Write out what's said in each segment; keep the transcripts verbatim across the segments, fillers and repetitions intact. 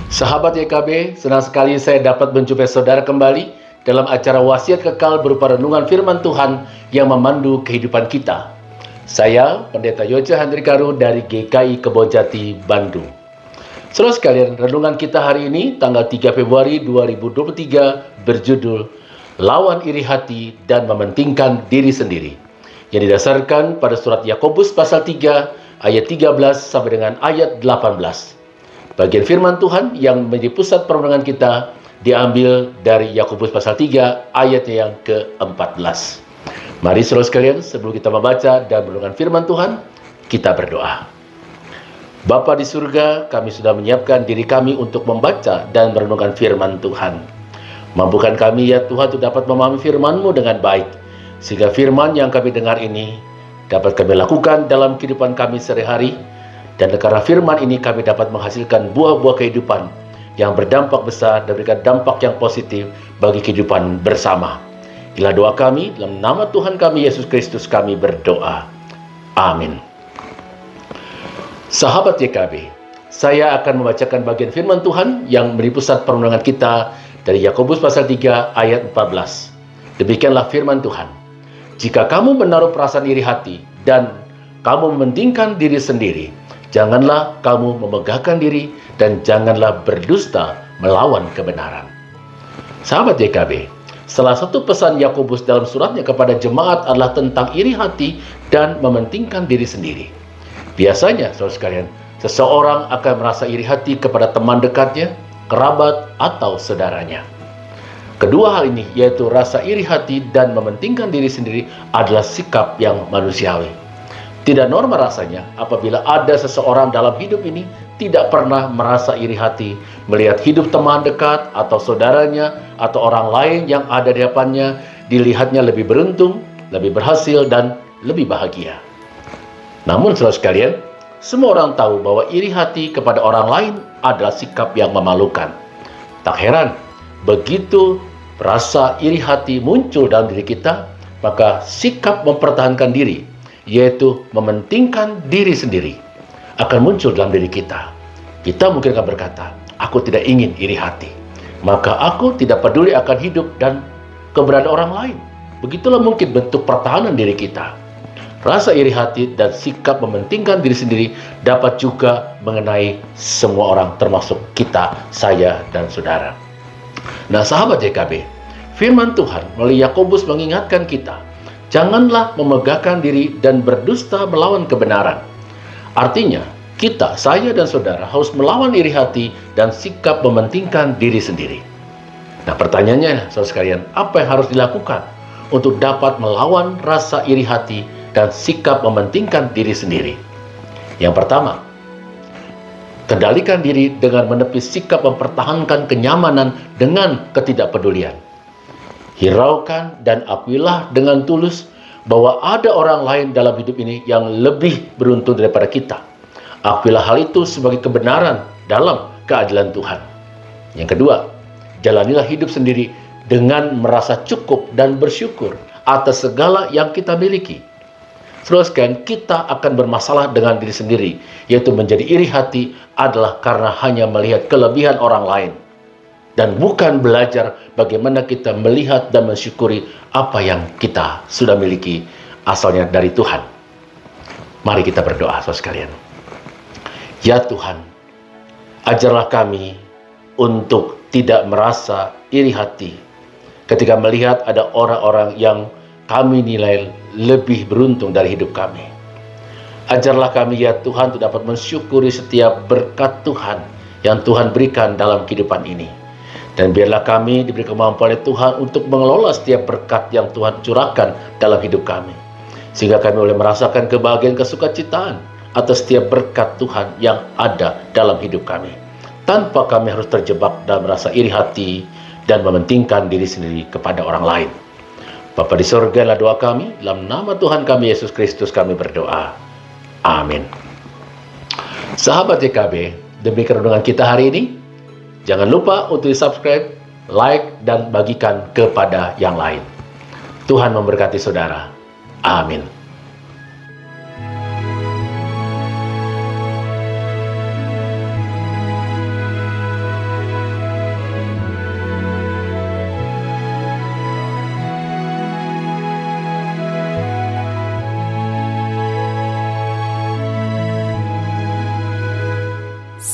Sahabat Y K B, senang sekali saya dapat menjumpai saudara kembali dalam acara Wasiat Kekal berupa renungan firman Tuhan yang memandu kehidupan kita. Saya, Pendeta Yoce Handrikaru dari G K I Kebonjati, Bandung. Saudara sekalian, renungan kita hari ini tanggal tiga Februari dua ribu dua puluh tiga berjudul Lawan Iri Hati dan Mementingkan Diri Sendiri, yang didasarkan pada surat Yakobus pasal tiga ayat tiga belas sampai dengan ayat delapan belas. Bagian firman Tuhan yang menjadi pusat perenungan kita diambil dari Yakobus pasal tiga ayatnya yang ke empat belas. Mari saudara sekalian, sebelum kita membaca dan merenungkan firman Tuhan, kita berdoa. Bapa di surga, kami sudah menyiapkan diri kami untuk membaca dan merenungkan firman Tuhan. Mampukan kami ya Tuhan untuk dapat memahami firman-Mu dengan baik, sehingga firman yang kami dengar ini dapat kami lakukan dalam kehidupan kami sehari-hari. Dan karena firman ini kami dapat menghasilkan buah-buah kehidupan yang berdampak besar dan memberikan dampak yang positif bagi kehidupan bersama. Inilah doa kami, dalam nama Tuhan kami Yesus Kristus kami berdoa. Amin. Sahabat Y K B, saya akan membacakan bagian firman Tuhan yang menjadi pusat perenungan kita dari Yakobus pasal tiga ayat empat belas. Demikianlah firman Tuhan. Jika kamu menaruh perasaan iri hati dan kamu mementingkan diri sendiri, janganlah kamu memegahkan diri dan janganlah berdusta melawan kebenaran. Sahabat Y K B, salah satu pesan Yakobus dalam suratnya kepada jemaat adalah tentang iri hati dan mementingkan diri sendiri. Biasanya, saudara sekalian, seseorang akan merasa iri hati kepada teman dekatnya, kerabat, atau saudaranya. Kedua hal ini, yaitu rasa iri hati dan mementingkan diri sendiri, adalah sikap yang manusiawi. Tidak normal rasanya apabila ada seseorang dalam hidup ini tidak pernah merasa iri hati melihat hidup teman dekat atau saudaranya atau orang lain yang ada di hadapannya dilihatnya lebih beruntung, lebih berhasil, dan lebih bahagia. Namun saudara sekalian, semua orang tahu bahwa iri hati kepada orang lain adalah sikap yang memalukan. Tak heran, begitu rasa iri hati muncul dalam diri kita, maka sikap mempertahankan diri, yaitu mementingkan diri sendiri, akan muncul dalam diri kita. Kita mungkin akan berkata, aku tidak ingin iri hati, maka aku tidak peduli akan hidup dan keberadaan orang lain. Begitulah mungkin bentuk pertahanan diri kita. Rasa iri hati dan sikap mementingkan diri sendiri dapat juga mengenai semua orang, termasuk kita, saya, dan saudara. Nah sahabat Y K B, firman Tuhan melalui Yakobus mengingatkan kita, janganlah memegahkan diri dan berdusta melawan kebenaran. Artinya, kita, saya dan saudara harus melawan iri hati dan sikap mementingkan diri sendiri. Nah pertanyaannya, saudara sekalian, apa yang harus dilakukan untuk dapat melawan rasa iri hati dan sikap mementingkan diri sendiri? Yang pertama, kendalikan diri dengan menepis sikap mempertahankan kenyamanan dengan ketidakpedulian. Hiraukan dan akuilah dengan tulus bahwa ada orang lain dalam hidup ini yang lebih beruntung daripada kita. Akuilah hal itu sebagai kebenaran dalam keadilan Tuhan. Yang kedua, jalanilah hidup sendiri dengan merasa cukup dan bersyukur atas segala yang kita miliki. Teruskan, kita akan bermasalah dengan diri sendiri, yaitu menjadi iri hati adalah karena hanya melihat kelebihan orang lain dan bukan belajar bagaimana kita melihat dan mensyukuri apa yang kita sudah miliki asalnya dari Tuhan. Mari kita berdoa, saudara sekalian. Ya Tuhan, ajarlah kami untuk tidak merasa iri hati ketika melihat ada orang-orang yang kami nilai lebih beruntung dari hidup kami. Ajarlah kami ya Tuhan untuk dapat mensyukuri setiap berkat Tuhan yang Tuhan berikan dalam kehidupan ini. Dan biarlah kami diberi kemampuan oleh Tuhan untuk mengelola setiap berkat yang Tuhan curahkan dalam hidup kami, sehingga kami boleh merasakan kebahagiaan kesukacitaan atas setiap berkat Tuhan yang ada dalam hidup kami, tanpa kami harus terjebak dalam rasa iri hati dan mementingkan diri sendiri kepada orang lain. Bapa di surga, adalah doa kami, dalam nama Tuhan kami Yesus Kristus kami berdoa. Amin. Sahabat Y K B, demi renungan kita hari ini, jangan lupa untuk subscribe, like, dan bagikan kepada yang lain. Tuhan memberkati saudara. Amin.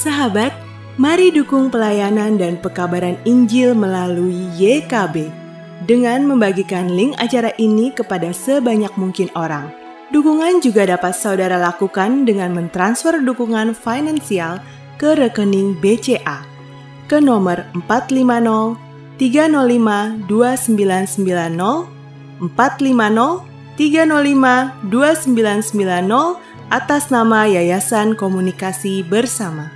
Sahabat, mari dukung pelayanan dan pekabaran Injil melalui Y K B dengan membagikan link acara ini kepada sebanyak mungkin orang. Dukungan juga dapat saudara lakukan dengan mentransfer dukungan finansial ke rekening B C A ke nomor empat lima nol tiga nol lima dua sembilan sembilan nol empat lima nol tiga nol lima dua sembilan sembilan nol atas nama Yayasan Komunikasi Bersama.